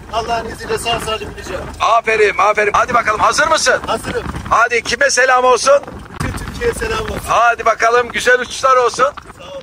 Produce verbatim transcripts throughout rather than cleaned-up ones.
Allah'ın izniyle sağ salim ineceğim. Aferin, aferin. Hadi bakalım, hazır mısın? Hazırım. Hadi, kime selam olsun? Bütün Türkiye'ye selam olsun. Hadi bakalım, güzel uçuşlar olsun. Sağ ol.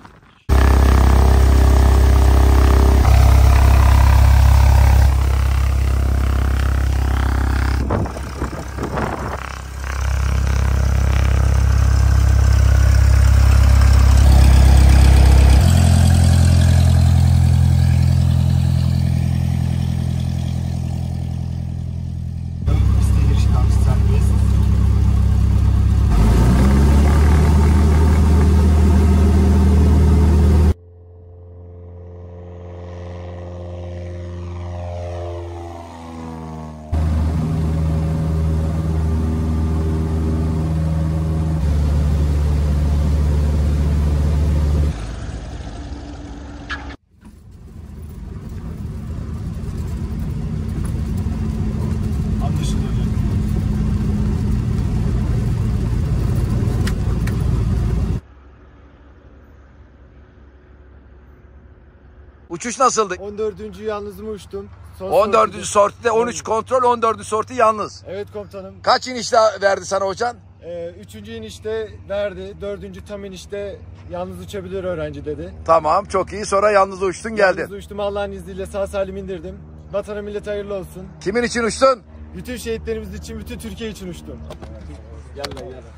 Uçuş nasıldı? on dördüncü yalnızımı uçtum. Son on dördüncü sortide on üç kontrol, on dördüncü sorti yalnız. Evet komutanım. Kaç inişte verdi sana hocan? Ee, üçüncü inişte verdi. Dördüncü tam inişte yalnız uçabilir öğrenci dedi. Tamam, çok iyi. Sonra yalnız uçtun, geldin. Yalnız uçtum, Allah'ın izniyle sağ salim indirdim. Vatana millete hayırlı olsun. Kimin için uçtun? Bütün şehitlerimiz için, bütün Türkiye için uçtum. Gel lan gel.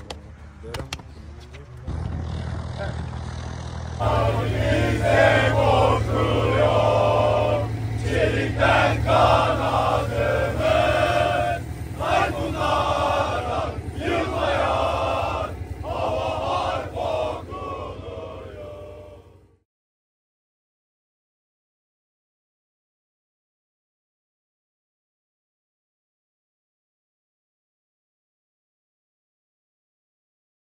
Hadi bakalım.